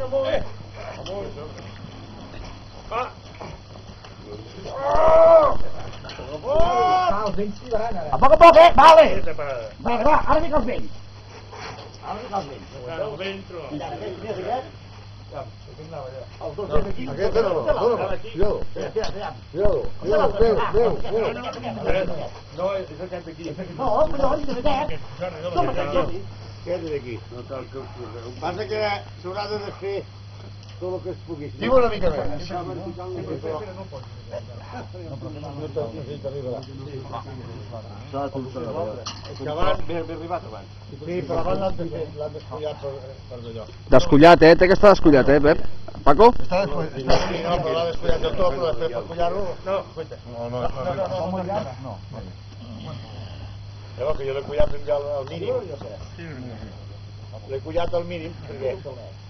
A poc, vale! Vinga, va, ara fica els vents. Aquest no, cuidado. No, és aquest d'aquí. No, collons, és aquest. Com aquest? Aquest d'aquí. Passa que s'haurà de desfer tot el que es pugui. Diu una mica més. Que abans... Ben arribat abans. Sí, però abans l'han descollat per allò. Descollat, té que estar descollat, Pep. Paco? Està descollat. Sí, no, però l'ha descollat del tot, però després per collar-lo... No, cuita. No. Llavors que jo l'he collat ja al mínim. L'he collat al mínim, perquè...